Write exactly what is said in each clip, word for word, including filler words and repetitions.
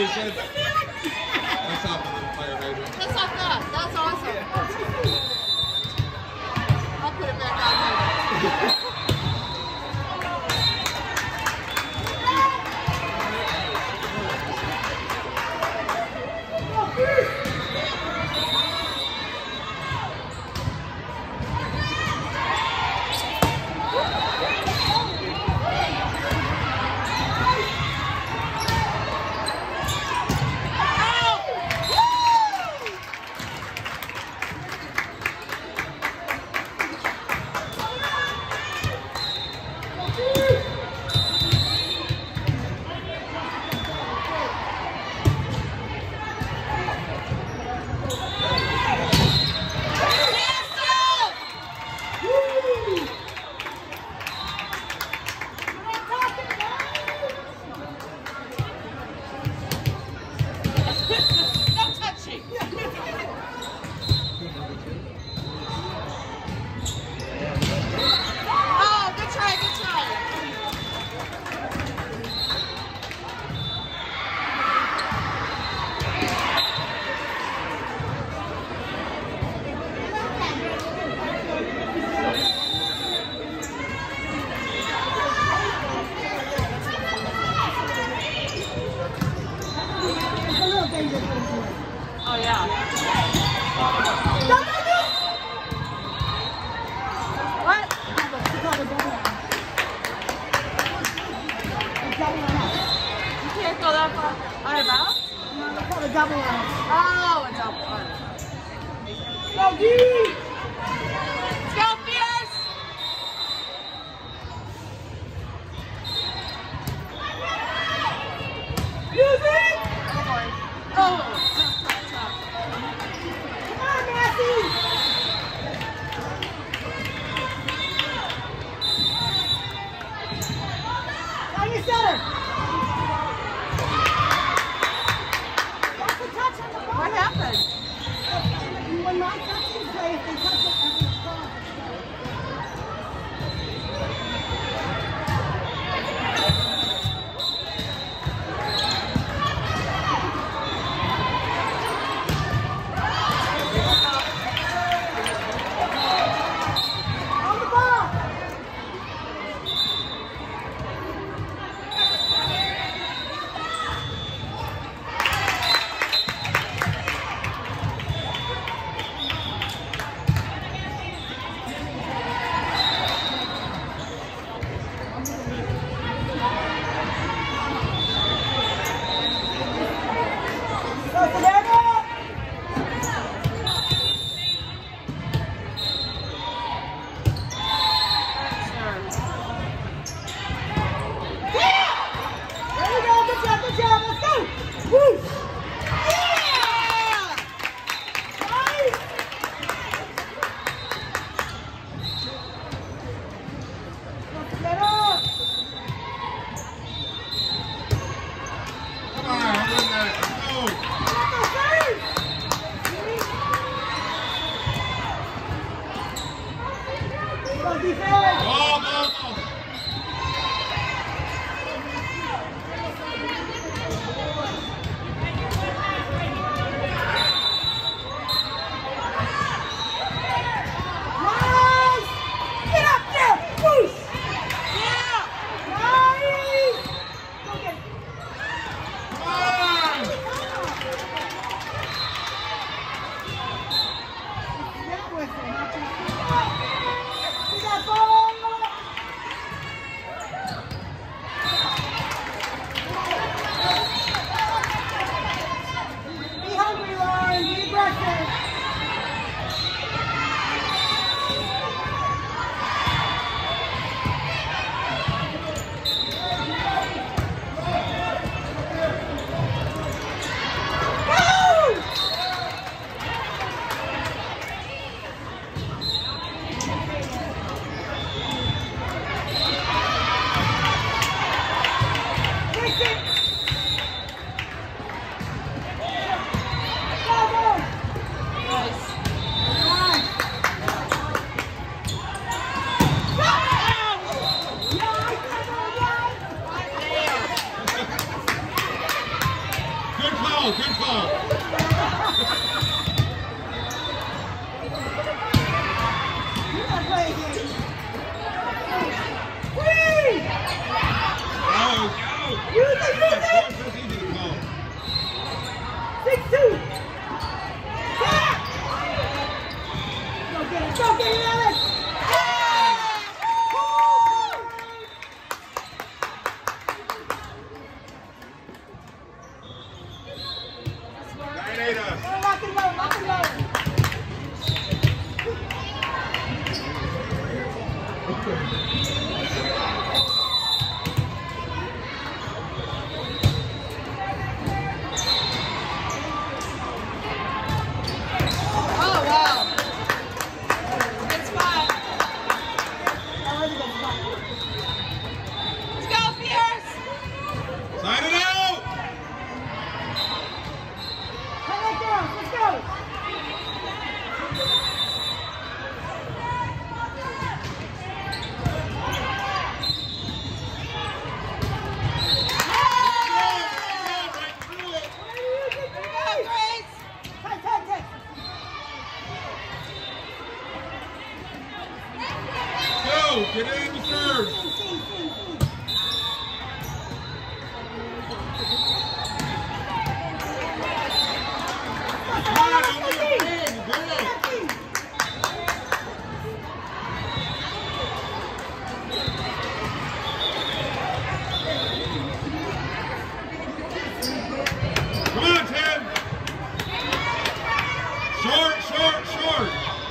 Congratulations. That's off the fire hydrant. That's off that. That's awesome. I'll put it back on there. Oh yeah. What? You can't go that far. Out of bounds? No, they call it a double line. Oh, a double line. Go D! Let's go, Fierce! Music! Oh, tough, tough, tough. Come on, Matthew! On your center! That's the touch on the ball. What happened? When my touches play, if they touch it, that's a stop. call, good call. You're not playing games. Whee! Out, out. Use it, use it! That's easy to call. Six two. Back! Go get it, go get it, Alex! Nine eight us. Lock and load, lock and load. Oh, wow. Good spot. That was a good spot. Let's go, Fierce. Sign it out. Come on, girls, let's go. Right through it. Go, Grace. Tight, tight, tight. Go, get in the serve. See, see, see, see. Come on, don't be afraid. You go. Come on, Ted. Short, short, short.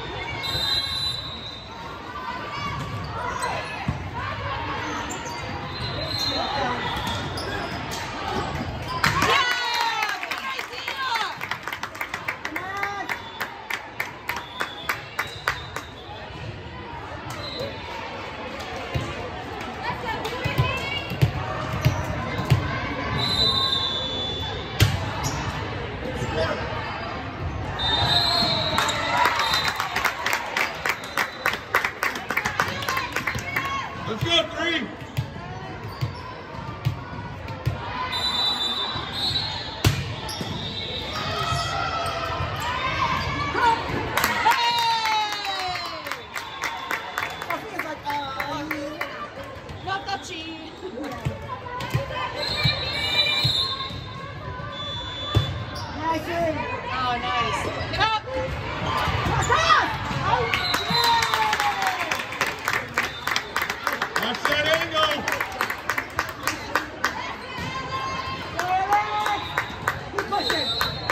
Let's go, three. Not touchy. Nice in. Oh, nice. Get up. Watch that angle. Keep pushing.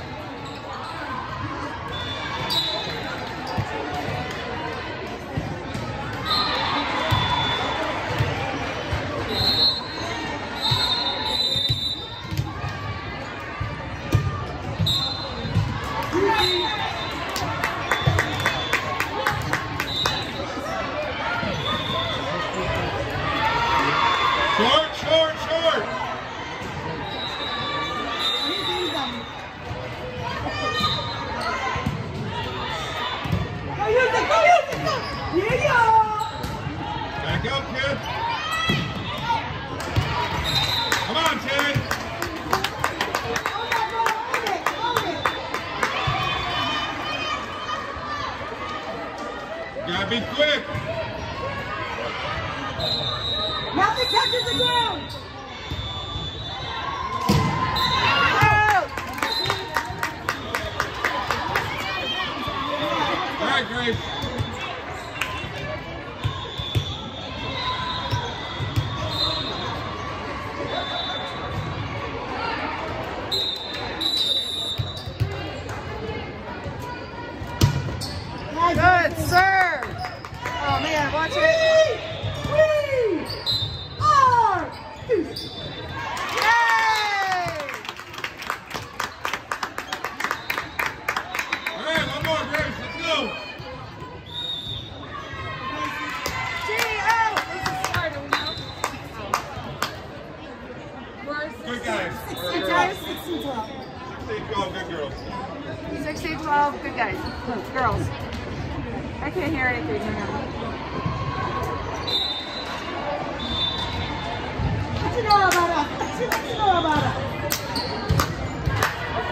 Short, short, short. Go use it, go use it, go! Yeah! Back up, kid. Come on, Ted. Own that ball, own it, own it! Gotta be quick. Nothing touches the ground! All right, Grace. Good serve. Oh, man, watch it. We are deuce. Yay! All right, one more, Grace. Let's go. G O. Who's the starter? We know. Where's the Good guys. sixteen twelve, sixteen twelve. sixteen twelve, good girls. sixteen twelve, good guys. Girls. I can't hear anything. Hang on. What you know about us? What you know about us?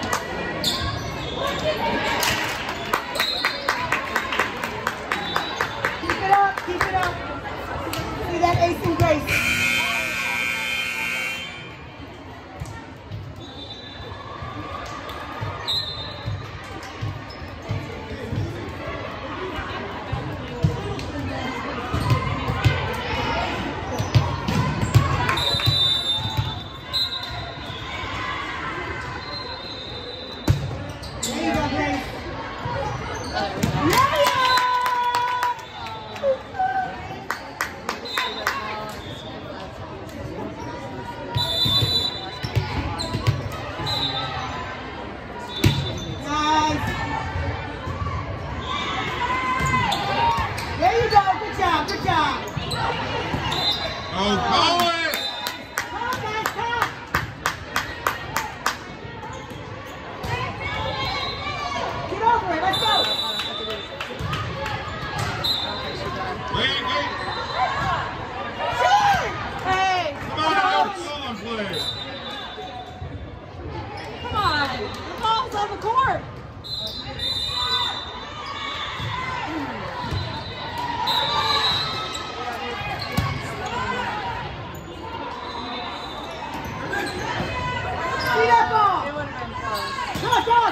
that ball. It would have been close. Come on, John.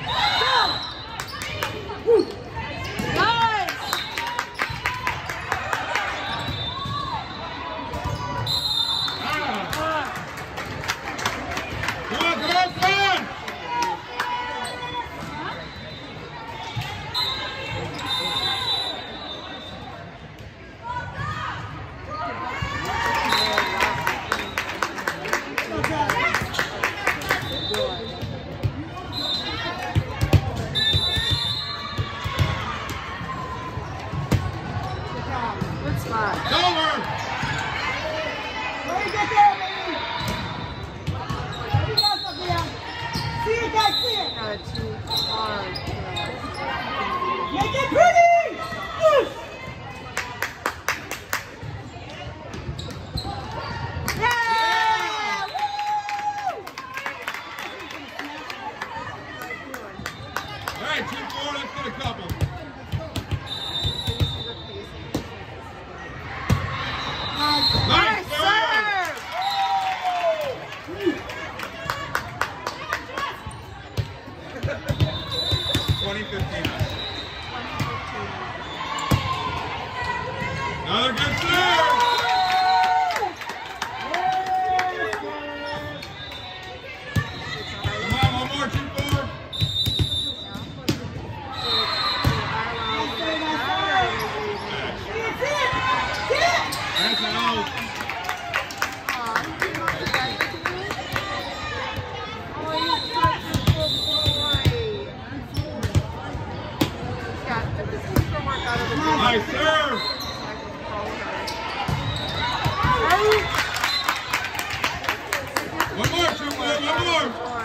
Go. Woo. Nice! Come on, come on, come on! Good spot. It's over! Where you get there, baby? What you got, Sophia? See it, guys, see it. Got too hard. Make it pretty! Whoosh. Yeah! Woo! All right, two, four, let's get a couple. Nice. Nice Nice serve! twenty fifteen. Another good serve! Come on, one more, two, four. See it, see it! See it! That's out. Nice serve! One more, two, four, one more.